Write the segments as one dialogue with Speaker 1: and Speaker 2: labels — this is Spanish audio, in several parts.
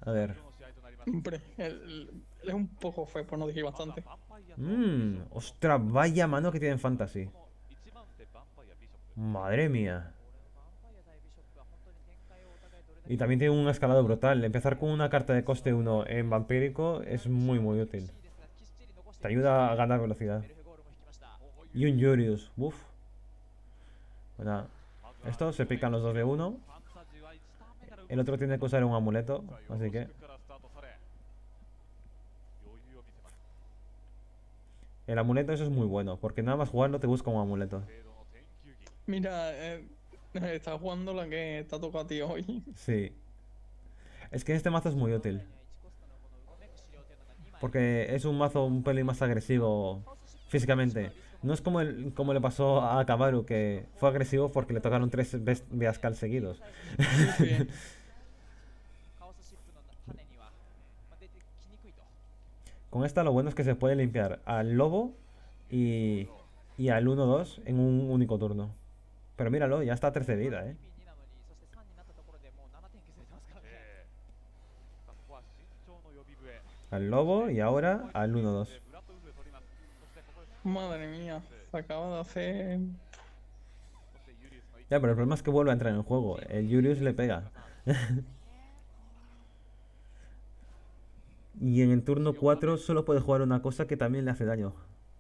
Speaker 1: A ver.
Speaker 2: Hombre, es un poco feo, por no decir bastante.
Speaker 1: Ostras, vaya mano que tiene en Fantasy. Madre mía. Y también tiene un escalado brutal. Empezar con una carta de coste 1 en vampírico es muy muy útil. Te ayuda a ganar velocidad. Y un Yurius. Uf. Bueno, estos se pican los dos de uno. El otro tiene que usar un amuleto. Así que el amuleto eso es muy bueno. Porque nada más jugarlo te busca un amuleto.
Speaker 2: Mira, está jugando la que te ha tocado a ti hoy.
Speaker 1: Sí. Es que este mazo es muy útil. Porque es un mazo un pelín más agresivo físicamente. No es como le pasó a Kamaru, que fue agresivo porque le tocaron tres Beascal seguidos.
Speaker 2: Sí, sí.
Speaker 1: Con esta lo bueno es que se puede limpiar al lobo y, y al 1-2 en un único turno. Pero míralo, ya está a 13 de vida, ¿eh? Al lobo y ahora al 1-2.
Speaker 2: Madre mía, se acaba de hacer.
Speaker 1: Ya, pero el problema es que vuelve a entrar en el juego. El Yurius le pega. Y en el turno 4 solo puede jugar una cosa que también le hace daño.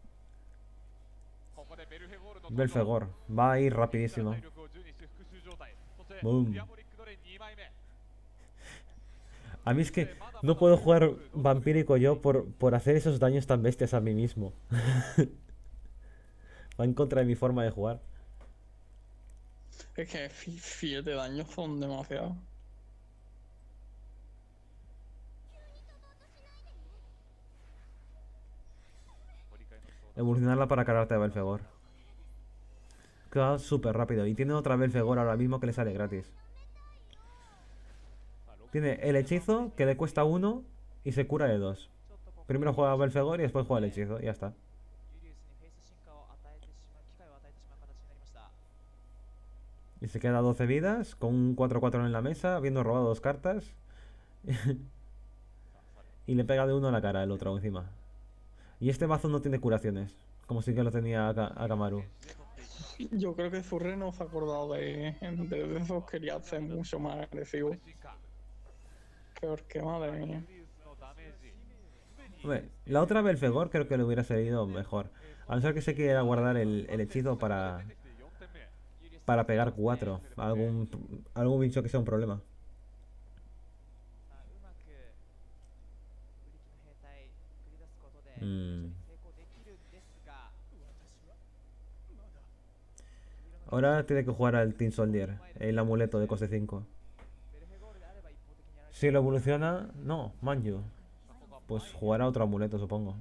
Speaker 1: Belfegor. Va a ir rapidísimo. Boom. A mí es que no puedo jugar vampírico yo por hacer esos daños tan bestias a mí mismo. Va en contra de mi forma de jugar.
Speaker 2: Es que 7 daños son demasiados.
Speaker 1: Evolucionarla para cargarte a Belfegor. Queda súper rápido. Y tiene otra Belfegor ahora mismo que le sale gratis. Tiene el hechizo que le cuesta 1 y se cura de 2. Primero juega Belfegor y después juega el hechizo. Y ya está. Y se queda 12 vidas con un 4-4 en la mesa, habiendo robado 2 cartas. Y le pega de uno a la cara el otro encima. Y este mazo no tiene curaciones. Como sí que lo tenía a Kamaru.
Speaker 2: Yo creo que Zurre no se ha acordado de eso. Quería ser mucho más agresivo. Porque, madre mía.
Speaker 1: Hombre, la otra Belfegor creo que le hubiera salido mejor. A no ser que se quiera guardar el hechizo para pegar 4. Algún bicho que sea un problema. Mm. Ahora tiene que jugar al Team Soldier, el amuleto de coste 5. Si lo evoluciona, no, Manju. Pues jugará otro amuleto, supongo.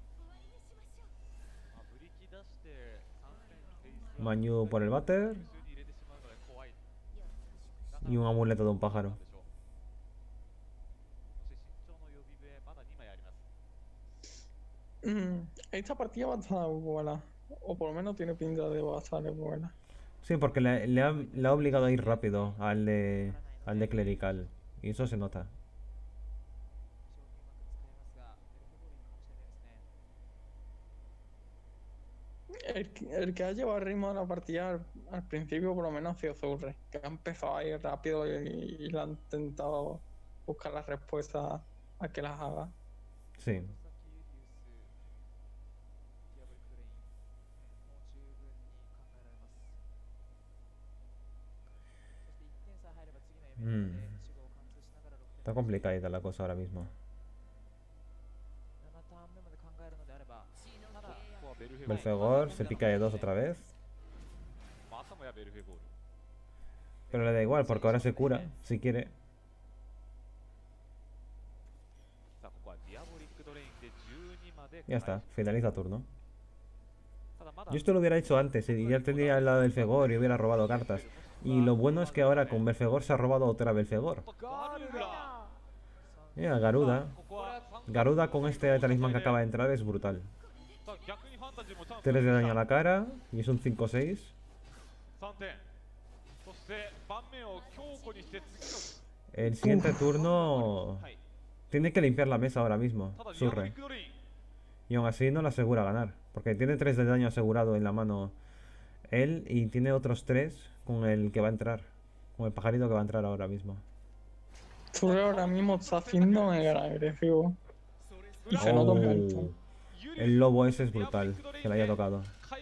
Speaker 1: Manju por el váter y un amuleto de un pájaro.
Speaker 2: Esta partida va a estar buena. O por lo menos tiene pinta de va a estar buena.
Speaker 1: Sí, porque le ha obligado a ir rápido al de clerical. Y eso se nota.
Speaker 2: El que ha llevado el ritmo de la partida al principio por lo menos ha sido Zurre, que ha empezado a ir rápido y le ha intentado buscar las respuestas a que las haga.
Speaker 1: Sí. Mm, Está complicadita la cosa ahora mismo. Belfegor se pica de 2 otra vez. Pero le da igual porque ahora se cura, si quiere. Ya está, finaliza turno. Yo esto lo hubiera hecho antes y ya tendría el lado del Belfegor y hubiera robado cartas. Y lo bueno es que ahora con Belfegor se ha robado otra Belfegor. Mira, Garuda. Garuda con este talismán que acaba de entrar es brutal. 3 de daño a la cara y es un 5-6. El siguiente turno tiene que limpiar la mesa ahora mismo, Surre. Y aún así no le asegura ganar. Porque tiene 3 de daño asegurado en la mano él y tiene otros 3 con el que va a entrar. Con el pajarito que va a entrar ahora mismo.
Speaker 2: Zurre ahora mismo está haciendo mega agresivo. Y se nota un montón.
Speaker 1: El lobo ese es brutal, que le haya tocado.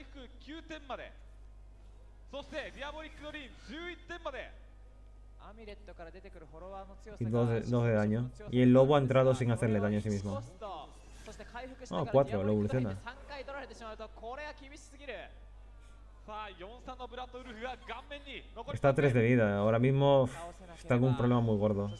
Speaker 1: Y 2 de daño. Y el lobo ha entrado sin hacerle daño a sí mismo. Oh, 4, lo evoluciona. Está a 3 de vida, ahora mismo está con un problema muy gordo.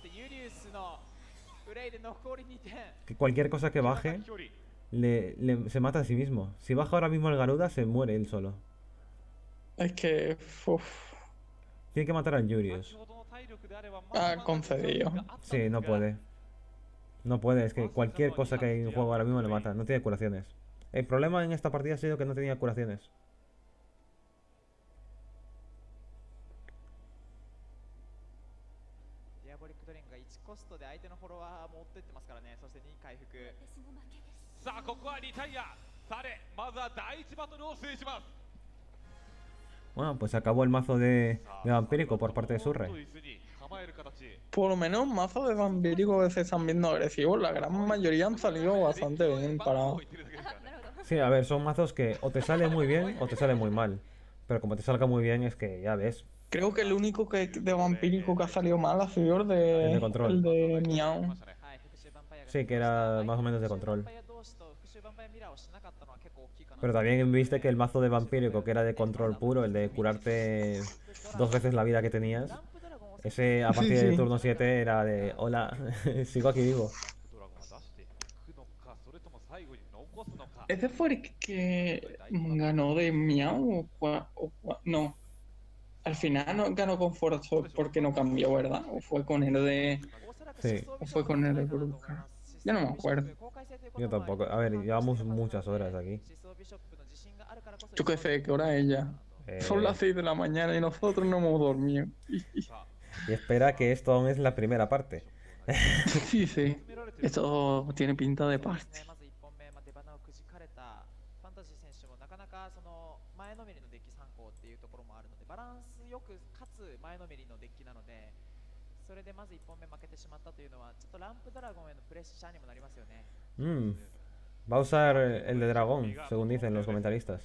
Speaker 1: Que cualquier cosa que baje se mata a sí mismo. Si baja ahora mismo el Garuda, se muere él solo.
Speaker 2: Es que. Uf.
Speaker 1: Tiene que matar al Yurius.
Speaker 2: Ah, concedido.
Speaker 1: Sí, no puede. No puede, es que cualquier cosa que hay en juego ahora mismo le mata. No tiene curaciones. El problema en esta partida ha sido que no tenía curaciones. Bueno, pues acabó el mazo de vampírico por parte de Surre.
Speaker 2: Por lo menos mazos de vampírico que se están viendo agresivos, la gran mayoría han salido bastante bien parados.
Speaker 1: Sí, a ver, son mazos que o te sale muy bien o te sale muy mal. Pero como te salga muy bien es que ya ves.
Speaker 2: Creo que el único de vampírico que ha salido mal ha sido
Speaker 1: El de control.
Speaker 2: el de Miau.
Speaker 1: Sí, que era más o menos de control. Pero también viste que el mazo de vampírico, que era de control puro, el de curarte 2 veces la vida que tenías, ese a partir del turno 7 era de hola, sigo aquí vivo.
Speaker 2: ¿Ese fue el que ganó de Miau? No. Al final no ganó con Forza porque no cambió, ¿verdad? ¿O fue con el de.
Speaker 1: Sí.
Speaker 2: ¿O fue con el de Bruja? Ya no me acuerdo.
Speaker 1: Yo tampoco. A ver, llevamos muchas horas aquí.
Speaker 2: Yo qué sé, ¿qué hora es ya? Son las 6 de la mañana y nosotros no hemos dormido.
Speaker 1: Y espera que esto aún es la primera parte.
Speaker 2: Sí, sí. Esto tiene pinta de parte.
Speaker 1: Va a usar el de dragón, según dicen los comentaristas.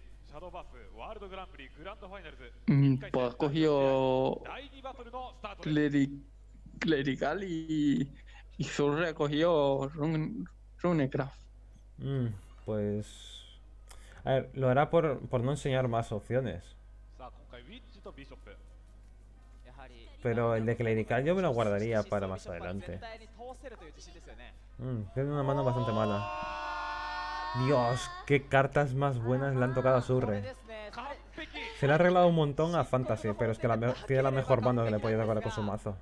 Speaker 2: Pues has cogido Clerical y Zurre ha cogido Runecraft.
Speaker 1: Pues... A ver, lo hará por no enseñar más opciones. Pero el de Clerical yo me lo guardaría para más adelante. Tiene una mano bastante mala. Dios, qué cartas más buenas le han tocado a Surre. Se le ha arreglado un montón a Fantasy, pero es que tiene la mejor mano que le puede tocar con su mazo.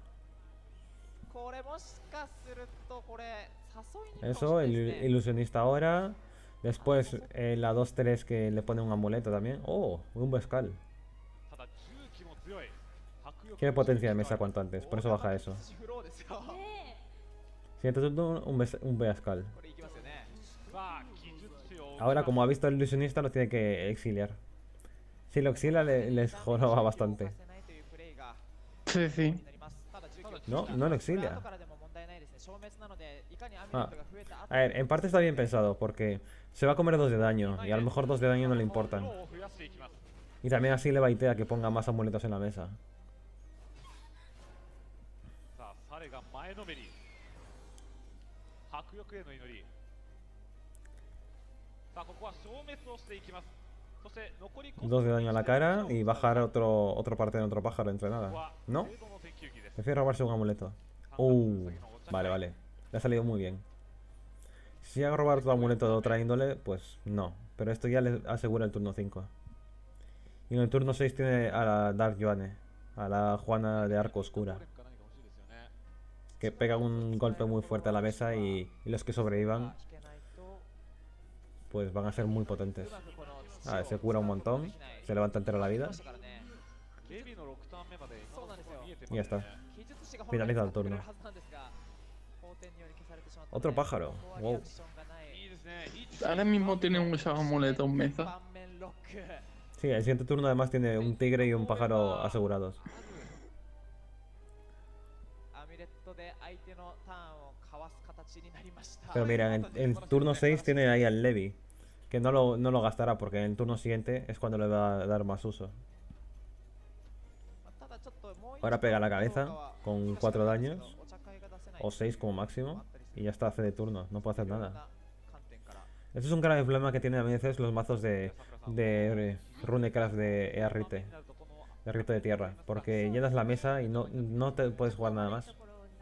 Speaker 1: Eso, el ilusionista ahora. Después la 2-3 que le pone un amuleto también. Oh, un Vescal. Quiere potencia de mesa cuanto antes, por eso baja eso. Siguiente turno, un Vescal. Ahora, como ha visto el ilusionista, lo tiene que exiliar. Si lo exilia, les joroba bastante.
Speaker 2: Sí, sí.
Speaker 1: No, no lo exilia. A ver, en parte está bien pensado, porque se va a comer 2 de daño, y a lo mejor 2 de daño no le importan. Y también así le baitea que ponga más amuletos en la mesa. Dos de daño a la cara y bajar otro parte de otro pájaro entre nada. ¿No? Prefiere robarse un amuleto. Vale, vale. Le ha salido muy bien. Si llega a robar otro amuleto de otra índole, pues no. Pero esto ya le asegura el turno 5. Y en el turno 6 tiene a la Dark Joanne, a la Juana de Arco Oscura, que pega un golpe muy fuerte a la mesa y los que sobrevivan pues van a ser muy potentes. Se cura un montón, se levanta entera la vida. Y ya está. Finaliza el turno. Otro pájaro. Wow.
Speaker 2: Ahora mismo tiene muchos amuletos mesa.
Speaker 1: Sí, el siguiente turno además tiene un tigre y un pájaro asegurados. Pero mira, en turno 6 tiene ahí al Levi. Que no lo gastará porque en el turno siguiente es cuando le va a dar más uso. Ahora pega la cabeza con 4 daños. O 6 como máximo. Y ya está, hace de turno. No puede hacer nada. Este es un grave problema que tienen a veces los mazos de Runecraft de Earrite. De rito de tierra. Porque llenas la mesa y no te puedes jugar nada más.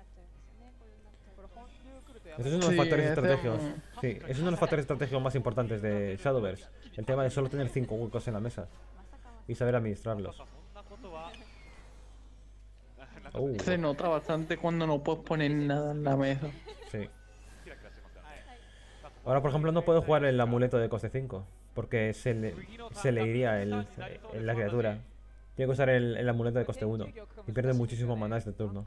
Speaker 1: Ese es uno de los factores estratégicos. Sí, es uno de los factores estratégicos más importantes de Shadowverse. El tema de solo tener 5 huecos en la mesa. Y saber administrarlos.
Speaker 2: Se nota bastante cuando no puedes poner nada en la mesa.
Speaker 1: Sí. Ahora, por ejemplo, no puedo jugar el amuleto de coste 5. Porque se le iría la criatura. Tiene que usar el amuleto de coste 1. Y pierde muchísimo maná este turno.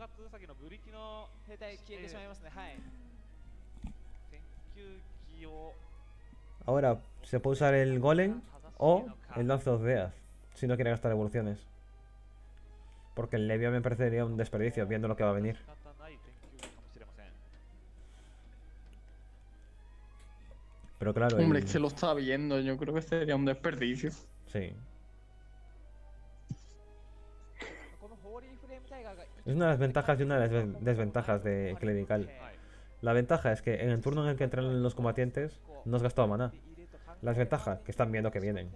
Speaker 1: Ahora, se puede usar el golem o el lance de Eaz, si no quiere gastar evoluciones. Porque el Levia me parecería un desperdicio, viendo lo que va a venir. Pero claro...
Speaker 2: Hombre, es que lo está viendo, yo creo que sería un desperdicio.
Speaker 1: Sí. Es una de las ventajas y una de las desventajas de Clerical. La ventaja es que en el turno en el que entran los combatientes, no has gastado maná. La desventaja, que están viendo que vienen.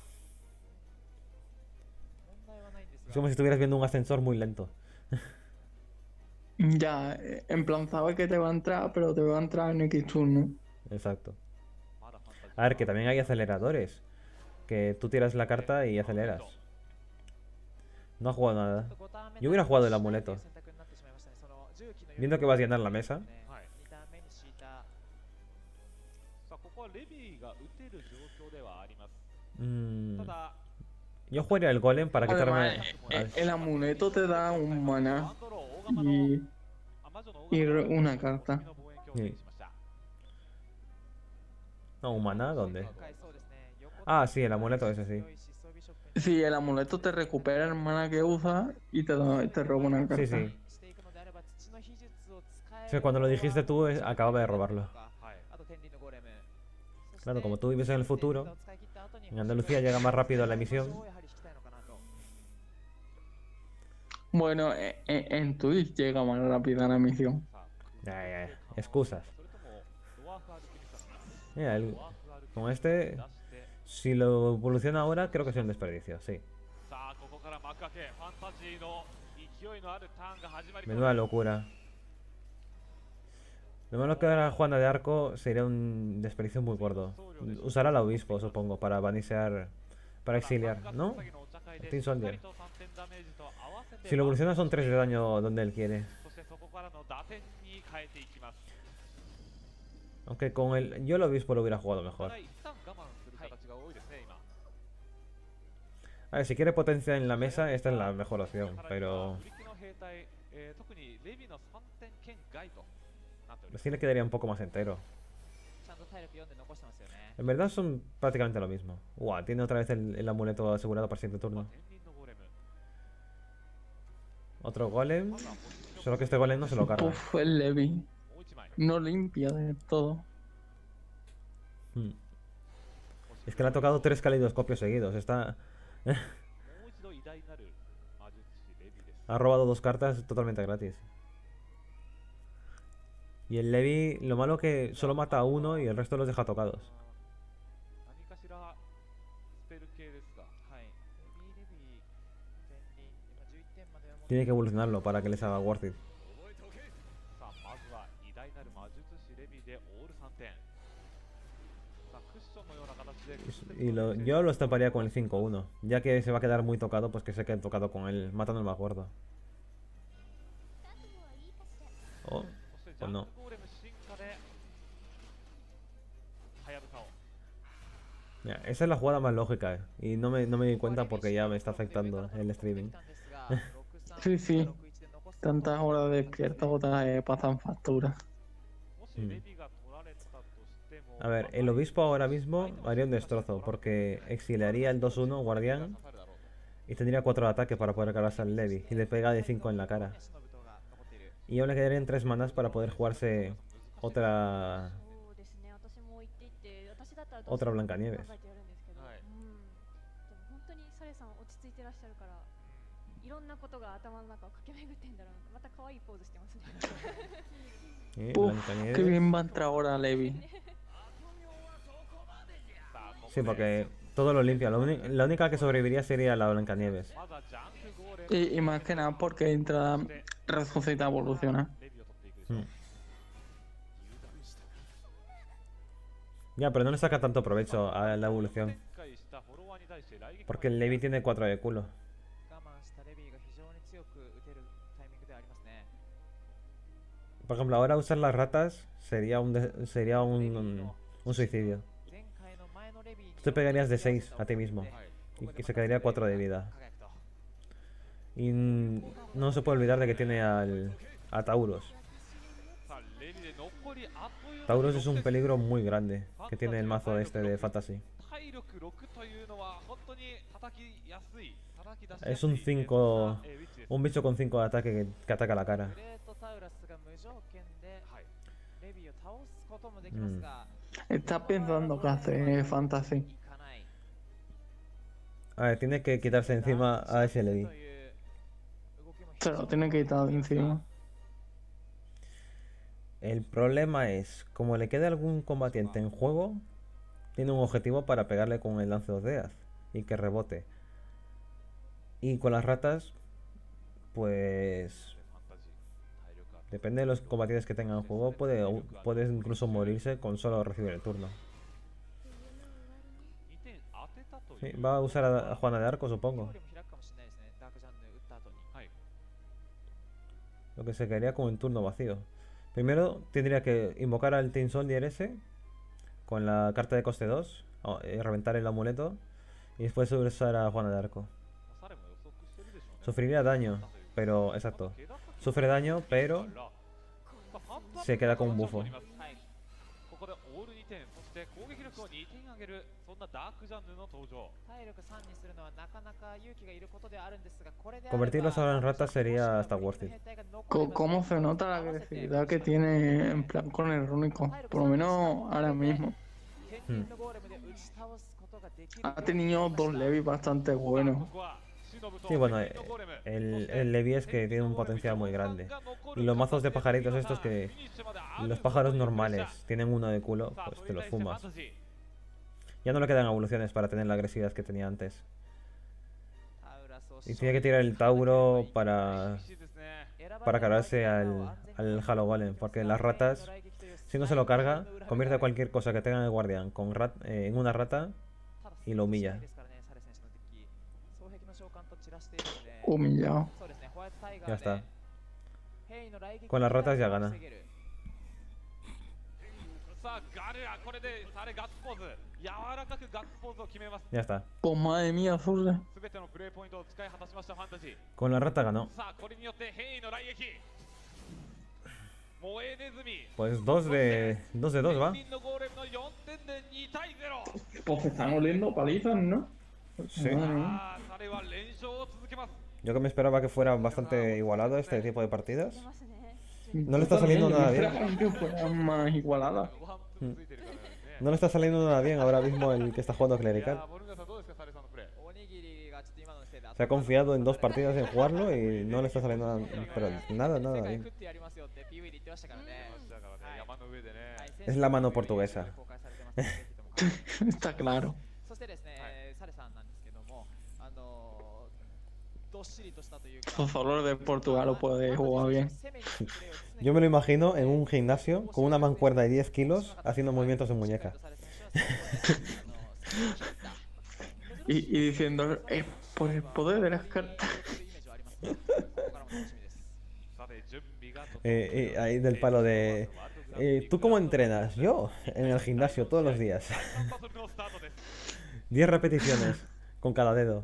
Speaker 1: Es como si estuvieras viendo un ascensor muy lento.
Speaker 2: Ya, en plan, sabes que te va a entrar, pero te va a entrar en X turno.
Speaker 1: Exacto. A ver, que también hay aceleradores. Que tú tiras la carta y aceleras. No ha jugado nada. Yo hubiera jugado el amuleto. Viendo que vas a llenar la mesa. Yo jugaría el golem para quitarme...
Speaker 2: El amuleto te da un maná y una carta.
Speaker 1: Sí. No, ¿un maná? ¿Dónde? Ah, sí, el amuleto ese, sí.
Speaker 2: Sí, el amuleto te recupera el maná que usas y te roba una carta.
Speaker 1: Sí, sí. O sea, cuando lo dijiste tú, acababa de robarlo. Claro, como tú vives en el futuro, en Andalucía llega más rápido a la emisión.
Speaker 2: Bueno, en Twitch llega más rápida la misión.
Speaker 1: Ya. Excusas. Mira, con este, si lo evoluciona ahora, creo que es un desperdicio, sí. Menuda locura. Lo malo que ahora Juana de Arco sería un desperdicio muy gordo. Usará al obispo, supongo, para banisear, para exiliar, ¿no? Team Soldier. Si lo evoluciona son 3 de daño donde él quiere. Aunque con yo el obispo lo hubiera jugado mejor. A ver, si quiere potencia en la mesa, esta es la mejor opción, pero... Sí le quedaría un poco más entero. En verdad son prácticamente lo mismo. Uah, tiene otra vez el amuleto asegurado para el siguiente turno. Otro golem. Solo que este golem no se lo carga.
Speaker 2: Uf, el Levi. No limpia de todo.
Speaker 1: Es que le ha tocado 3 caleidoscopios seguidos. Está... ha robado 2 cartas totalmente gratis. Y el Levi, lo malo que solo mata a uno y el resto los deja tocados. Tiene que evolucionarlo para que les haga worth it. Y yo lo estamparía con el 5-1. Ya que se va a quedar muy tocado, pues que se quede tocado con él, matando al más gordo. Oh, pues no. Ya, esa es la jugada más lógica, y no me di cuenta porque ya me está afectando el streaming.
Speaker 2: Sí, sí. Tantas horas despiertas pasan factura.
Speaker 1: Mm. A ver, el obispo ahora mismo haría un destrozo porque exiliaría el 2-1 guardián y tendría 4 de ataque para poder cargarse al Levi y le pega de 5 en la cara. Y aún le quedarían 3 manas para poder jugarse otra otra Blancanieves.
Speaker 3: いろんなことが頭の中を駆け巡ってんだろうな。また可愛いポーズしてますね。
Speaker 2: Uf, qué
Speaker 1: Blancanieves.
Speaker 2: bien va a entrar ahora Levi.
Speaker 1: Sí, porque todo lo limpia. La única que sobreviviría sería la Blancanieves.
Speaker 2: Y más que nada porque entra resucita evoluciona.
Speaker 1: Mm. Ya, pero no le saca tanto provecho a la evolución. Porque el Levi tiene 4 de culo. Por ejemplo, ahora usar las ratas sería un suicidio. Tú te pegarías de 6 a ti mismo. Y se quedaría 4 de vida. Y no se puede olvidar de que tiene a Tauros. Tauros es un peligro muy grande que tiene el mazo este de Fantasy. Es un 5, un bicho con 5 de ataque que ataca la cara. Mm.
Speaker 2: Está pensando que hace fantasy.
Speaker 1: A ver, tiene que quitarse encima a ese Levi.
Speaker 2: Se lo tiene que quitar de encima.
Speaker 1: El problema es, como le queda algún combatiente en juego, tiene un objetivo para pegarle con el lance 2 y que rebote. Y con las ratas, pues depende de los combatientes que tengan en juego, puede incluso morirse con solo recibir el turno. Sí, va a usar a Juana de Arco, supongo. Lo que se quedaría como en turno vacío. Primero tendría que invocar al Tin Soldier ese con la carta de coste 2, reventar el amuleto y después usar a Juana de Arco. Sufriría daño, pero exacto. Sufre daño, pero se queda con un bufo. Convertirlos ahora en ratas sería hasta worth it.
Speaker 2: ¿Cómo se nota la agresividad que tiene en plan con el rúnico? Por lo menos ahora mismo. Ha tenido 2 Levi bastante buenos.
Speaker 1: Sí, bueno, el Levi es que tiene un potencial muy grande. Y los mazos de pajaritos estos que... Los pájaros normales tienen 1 de culo, pues te los fumas. Ya no le quedan evoluciones para tener la agresividad que tenía antes. Y tiene que tirar el Tauro para cargarse al Halo Golem. Porque las ratas, si no se lo carga, convierte a cualquier cosa que tenga el guardián en una rata y lo humilla.
Speaker 2: Humillado.
Speaker 1: Ya está. Con las ratas ya gana. Ya está.
Speaker 2: Pues madre mía, Azul.
Speaker 1: Con la rata ganó. Pues 2 de 2 va.
Speaker 2: Pues se están oliendo palizas, ¿no?
Speaker 1: Sí. Yo que me esperaba que fuera bastante igualado este tipo de partidas. No le está saliendo nada bien.
Speaker 2: Que fuera más igualada.
Speaker 1: No le está saliendo nada bien ahora mismo el que está jugando Clerical. Se ha confiado en 2 partidas en jugarlo y no le está saliendo nada, pero nada bien. Es la mano portuguesa.
Speaker 2: Está claro. Solo de Portugal lo puede jugar bien.
Speaker 1: Yo me lo imagino en un gimnasio con una mancuerna de 10 kilos haciendo movimientos en muñeca.
Speaker 2: y diciendo, por el poder de las cartas.
Speaker 1: Ahí del palo de... ¿Tú cómo entrenas? Yo, en el gimnasio todos los días. 10 repeticiones con cada dedo.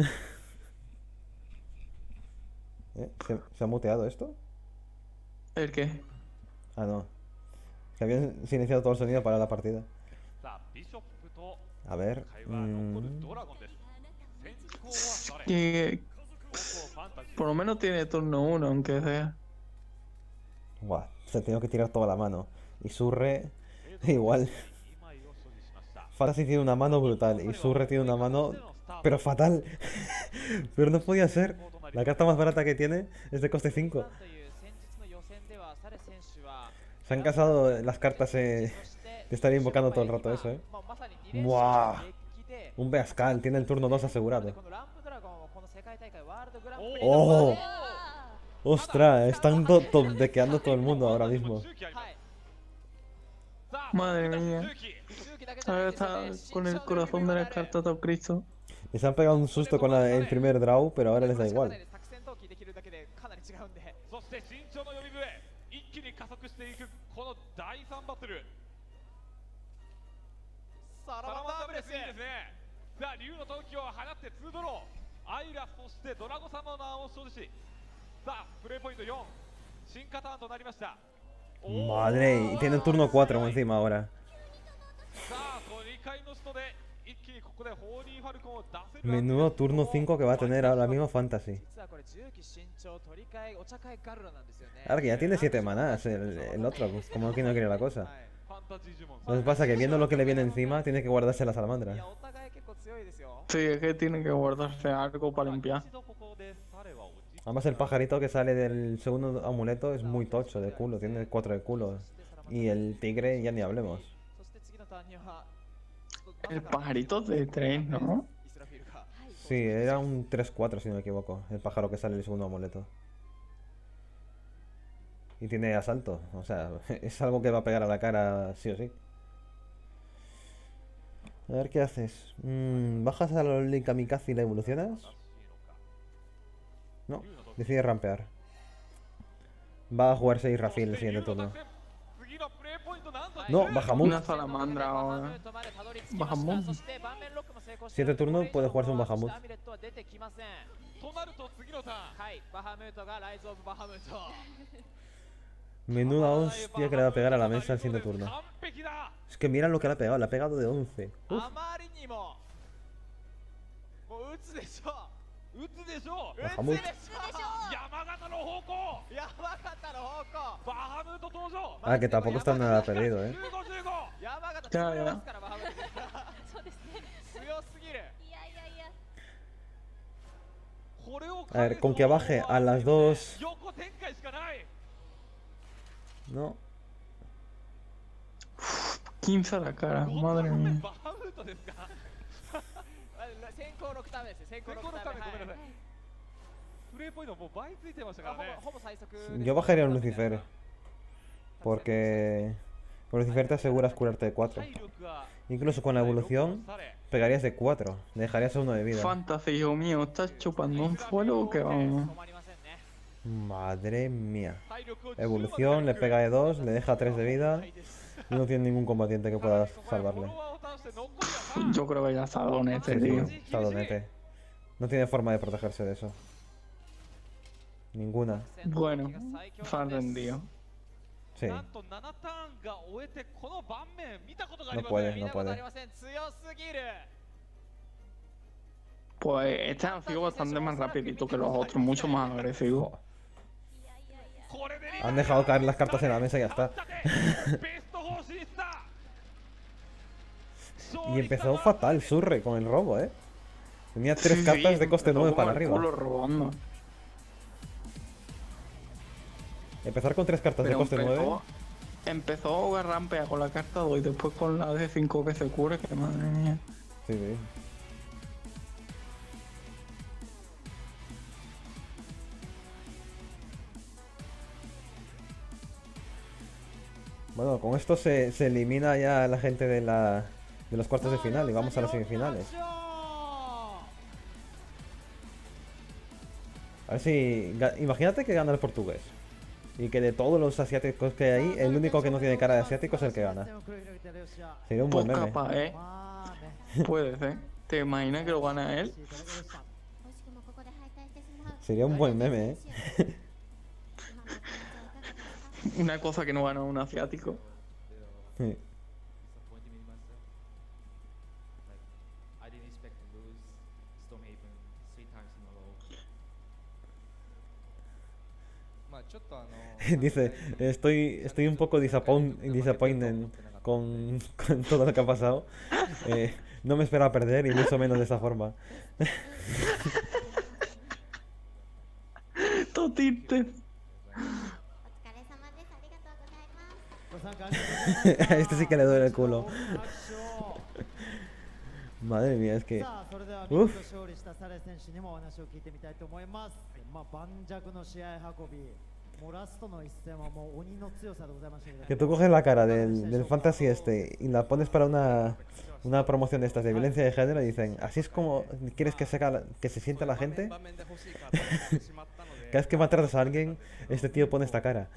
Speaker 1: ¿Se ha muteado esto?
Speaker 2: ¿El qué?
Speaker 1: Ah, no. Que habían silenciado todo el sonido para la partida.
Speaker 4: さあビショップと
Speaker 1: A ver.
Speaker 4: 会話残るドラゴンです先行は誰
Speaker 2: Que
Speaker 4: 高校ファンタジー
Speaker 2: por lo menos tiene turno 1, aunque sea.
Speaker 1: Buah, se ha tenido que tirar toda la mano. Y Surre, igual.
Speaker 4: 2枚を所持しました
Speaker 1: Fantasy tiene una mano brutal. Y Surre tiene una mano, pero fatal. Pero no podía ser. La carta más barata que tiene es de coste 5.
Speaker 5: という戦術の予選ではサレ選手は
Speaker 1: Se han casado las cartas de estar invocando todo el rato eso, eh.
Speaker 5: まあまさに2連勝
Speaker 1: Buah.
Speaker 5: のデッキで
Speaker 1: Un Beascal, tiene el turno 2 asegurado.
Speaker 5: このランプドラゴンをこの世界大会ワールドグランプリ
Speaker 1: ¡Oh!
Speaker 5: で
Speaker 1: Ostras, están top-deckeando todo el mundo ahora mismo.
Speaker 4: 周期ありま
Speaker 5: は
Speaker 4: す
Speaker 5: い
Speaker 4: さあ
Speaker 2: Madre mía.
Speaker 4: 周期
Speaker 5: 周期だけじゃな
Speaker 2: Ahora
Speaker 5: いです
Speaker 2: está
Speaker 5: よね
Speaker 2: con el corazón de la carta todo Cristo.
Speaker 1: Les han pegado un susto con el primer draw, pero ahora les da igual.
Speaker 5: 作戦投棄できるだけでかなり違うんで
Speaker 4: そして身長の呼び笛一気に加速していくこの第3バトル
Speaker 5: サラ
Speaker 4: サラマンダ
Speaker 5: マンダーブレス
Speaker 4: ブレスいいですねさあ竜の闘気を放って2ドローアイラそしてドラゴサマナーを所持しさあプレイポイント4新カターンとなりました
Speaker 1: Madre, y tiene el turno 4 encima ahora.
Speaker 4: さあ取り替えの人で一気にここでホーリーファルコンを出せる
Speaker 1: Menudo turno 5 que va a tener ahora mismo Fantasy.
Speaker 5: 実はこれ重機身長取り替えお茶会ガルラなんですよね
Speaker 1: Ahora que ya tiene 7 manás el otro, pues como que no quiere la cosa.
Speaker 4: ファンタジー呪文
Speaker 1: Entonces pasa que viendo lo que le viene encima, tiene que guardarse la
Speaker 5: い
Speaker 1: salamandra.
Speaker 5: やお互い結構強いですよ
Speaker 2: Sí, es que tiene que guardarse algo para limpiar.
Speaker 4: 一度ここで彼は落ち
Speaker 1: Además el pajarito que sale del segundo amuleto es muy tocho de culo, tiene 4 de culo. Y el tigre ya ni hablemos.
Speaker 5: そして次のターンには
Speaker 2: El pajarito de 3, ¿no?
Speaker 5: イスラフィルが
Speaker 1: Sí, era un 3-4 si no me equivoco, el pájaro que sale del segundo amuleto. Y tiene asalto, o sea, es algo que va a pegar a la cara sí o sí. A ver qué haces. ¿Bajas a los Link Kamikaze y la evolucionas? No, decide rampear. Va a jugar 6 Rafil el siguiente turno.
Speaker 4: 次のプレイポイントなんと
Speaker 1: No, Bahamut.
Speaker 2: Una salamandra ahora. Bahamut.
Speaker 1: Siguiente turno puede jugarse un Bahamut.
Speaker 4: となると次のターン
Speaker 5: はいバハムートがライズオブバハムート
Speaker 1: Menuda hostia que le va a pegar a la mesa el siguiente turno.
Speaker 4: 完璧だ
Speaker 1: Es que mira lo que le ha pegado de 11. Uf.
Speaker 5: あまりにももう打つでしょ
Speaker 4: 打つでしょう
Speaker 5: 打つ
Speaker 1: バハムート
Speaker 5: でしょ
Speaker 4: 山形の方向
Speaker 5: 山形の方向
Speaker 4: バハムート登場
Speaker 1: Ah, que tampoco está nada perdido,
Speaker 4: 15-15
Speaker 5: 山形
Speaker 2: いやいや
Speaker 5: 強いますからバハムート
Speaker 3: そうですね
Speaker 5: 強すぎる
Speaker 3: いやいやいや
Speaker 4: これを
Speaker 1: A ver, con que baje a las 2.
Speaker 4: 横展開しかない
Speaker 1: No.
Speaker 2: 15 a la cara, madre mía.
Speaker 4: バハムートですか
Speaker 5: 先行6ターン目です先行6ターン目
Speaker 4: 先行のためごめんなさい
Speaker 5: はい
Speaker 4: プレイポイントもう倍ついてましたか
Speaker 5: まあ
Speaker 4: らね
Speaker 5: ほぼ最速
Speaker 1: Yo bajaría a Lucifer. Porque con Lucifer te aseguras curarte de 4.
Speaker 4: 体力が
Speaker 1: Incluso con la evolución pegarías de 4. Le dejarías a 1 de vida.
Speaker 2: Fantasy, hijo mío, estás chupando un fuego que vamos.
Speaker 5: 止まりませんね
Speaker 1: Madre mía.
Speaker 4: 体力を
Speaker 1: Evolución, le pega de 2, le deja 3 de vida. Y no tiene ningún combatiente que pueda
Speaker 4: フォ
Speaker 1: salvarle.
Speaker 4: ロワーを倒して残りは
Speaker 2: Yo creo que ya está con este,
Speaker 1: Sí,
Speaker 2: tío.
Speaker 1: sí, está donete. No tiene forma de protegerse de eso. Ninguna.
Speaker 2: Bueno, se han rendido.
Speaker 1: Sí.
Speaker 4: なんと7ターンが終えてこの盤面見たことがあり
Speaker 1: No
Speaker 4: ませ
Speaker 1: puede,
Speaker 4: ん
Speaker 5: 見
Speaker 1: no
Speaker 5: たことあ
Speaker 1: puede.
Speaker 5: りません強すぎる
Speaker 2: Pues este han sido bastante más rapidito que los otros, mucho más agresivos.
Speaker 3: いやいやいや
Speaker 4: これで
Speaker 1: Han dejado caer las cartas en la mesa y ya está.
Speaker 4: ベスト4進出だ
Speaker 1: Y empezó fatal Surre con el robo, ¿eh? Tenía 3
Speaker 2: Sí,
Speaker 1: cartas de
Speaker 2: sí,
Speaker 1: coste 9
Speaker 2: empezó
Speaker 1: para
Speaker 2: con el
Speaker 1: arriba.
Speaker 2: culo robando.
Speaker 1: Empezar con 3 cartas de
Speaker 2: Pero
Speaker 1: coste 9.
Speaker 2: empezó a rampear con la carta 2 y después con la de 5 que se cure, que madre mía.
Speaker 1: Sí, sí. Bueno, con esto se elimina ya la gente de los cuartos de final y vamos a las semifinales. A ver si... Imagínate que gana el portugués. Y que de todos los asiáticos que hay, el único que no tiene cara de asiático es el que gana. Sería un
Speaker 2: Pues
Speaker 1: buen meme.
Speaker 2: capaz, Puede ser. ¿Te imaginas que lo gana él?
Speaker 1: Sería un buen meme, ¿eh?
Speaker 2: Una cosa que no gana un asiático.
Speaker 1: Sí.
Speaker 5: I didn't expect to lose Stormhaven 3 times in a row. まあちょっと
Speaker 1: Dice, estoy un poco disappointed con todo lo que ha pasado. No me esperaba perder y mucho menos de esa forma.
Speaker 2: Totite.
Speaker 1: A este sí que le duele el culo. Madre mía, es que...
Speaker 6: さあそれでは
Speaker 1: Uf
Speaker 6: 見事勝利したサレ選手にもお話を聞いてみたいと思います。盤石の試合運び、もうラストの一戦はもう鬼の強さでございましたけど。
Speaker 1: Que tú coges la cara del fantasy este y la pones para una promoción de estas de violencia de género y dicen, así es como quieres que se sienta la gente. Cada vez que maltratas a alguien, este tío pone esta cara.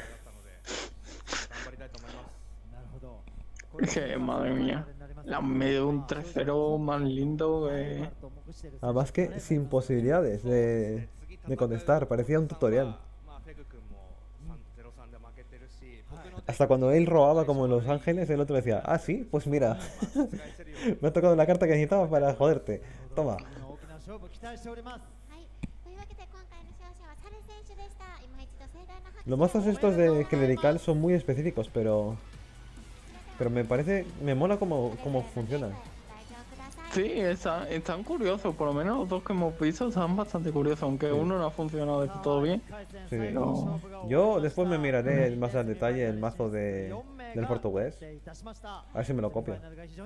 Speaker 6: なるほど。
Speaker 2: Es que, madre mía. La medio un 3-0 más lindo que...
Speaker 1: Además que sin posibilidades de contestar, parecía un tutorial.
Speaker 5: まあフェグ君も3-0-3で負けてるし、僕の
Speaker 1: Hasta cuando él robaba como en Los Ángeles, el otro decía, ah, sí, pues mira, me ha tocado la carta que necesitaba para joderte. Toma.
Speaker 6: 大きな勝負期待しております。
Speaker 7: はい、というわけで今回の勝者はサル選手でした。今一度盛大な拍手を
Speaker 1: Los mazos estos de Clerical son muy específicos, pero me parece, me mola cómo funcionan.
Speaker 2: Sí, están curiosos. Por lo menos los dos que hemos visto están bastante curiosos. Aunque uno no ha funcionado del todo bien.
Speaker 1: Sí.
Speaker 2: No.
Speaker 1: Yo después me miraré más al detalle el mazo del portugués. A ver si me lo copia.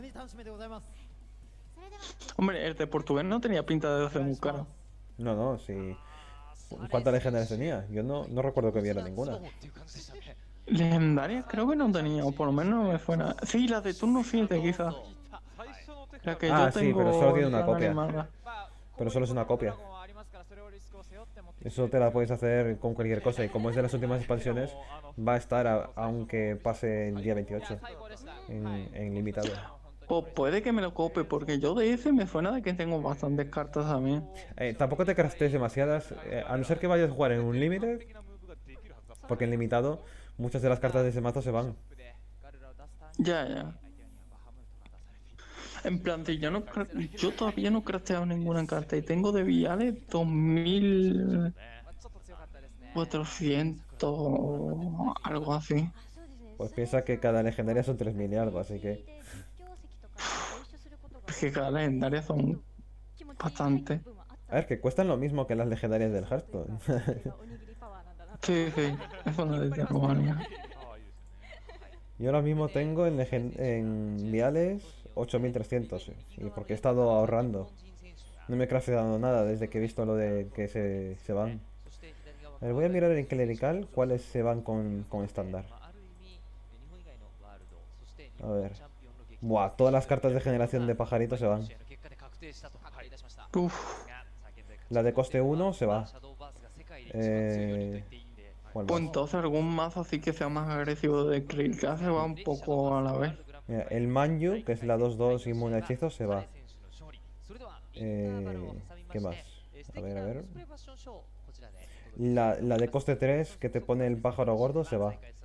Speaker 2: Hombre, el de portugués no tenía pinta de ser muy caro.
Speaker 1: No, no, sí. ¿Cuántas legendarias tenía? Yo no recuerdo que hubiera ninguna.
Speaker 2: Legendarias creo que no tenía, o por lo menos no me suena. Sí, la de turno 7 quizás. La que
Speaker 1: Ah,
Speaker 2: yo
Speaker 1: sí,
Speaker 2: tengo
Speaker 1: pero solo tiene una
Speaker 2: ya
Speaker 1: copia.
Speaker 2: animada.
Speaker 1: Pero solo es una copia. Eso te la puedes hacer con cualquier cosa y como es de las últimas expansiones, va a estar aunque pase el día 28 en limitado.
Speaker 2: O puede que me lo cope, porque yo de ese me suena de que tengo bastantes cartas también.
Speaker 1: Tampoco te craftees demasiadas, a no ser que vayas a jugar en un límite, porque en limitado muchas de las cartas de ese mazo se van.
Speaker 2: Ya, ya. En plan, si yo todavía no he crafteado ninguna carta y tengo de viales 2400 algo así.
Speaker 1: Pues piensa que cada legendaria son 3000 y algo, así que...
Speaker 2: Es que cada legendaria son bastante.
Speaker 1: A ver, que cuestan lo mismo que las legendarias del Hearthstone.
Speaker 2: Sí, sí, eso no es de Rumania.
Speaker 1: Yo ahora mismo tengo en viales 8300, y porque he estado ahorrando. No me he crafteado nada desde que he visto lo de que se van. A ver, voy a mirar en Clerical cuáles se van con estándar. A ver. Buah, todas las cartas de generación de pajarito se van.
Speaker 2: Uf,
Speaker 1: La de coste 1 se va. ¿Cuál
Speaker 2: pues
Speaker 1: más?
Speaker 2: entonces algún mazo así que sea más agresivo de Clerical se va un poco a la vez.
Speaker 1: Mira, el Manju, que es la 2-2 inmune a hechizos, se va. ¿Qué más? A ver. La de coste 3, que te pone el pájaro gordo, se va.